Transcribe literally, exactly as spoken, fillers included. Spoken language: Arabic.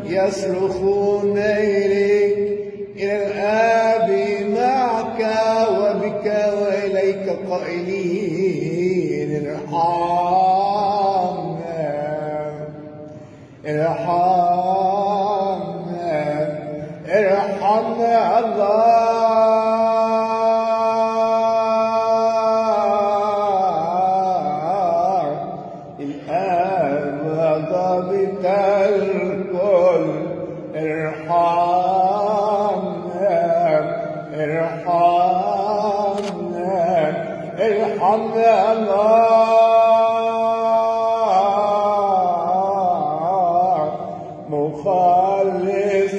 يصرخون إليك إلى الآب معك وبك وإليك قائلين ارحمنا ارحمنا ارحمنا الله الآب ضابط الكل ارحمنا ارحمنا ارحمنا الله مخلص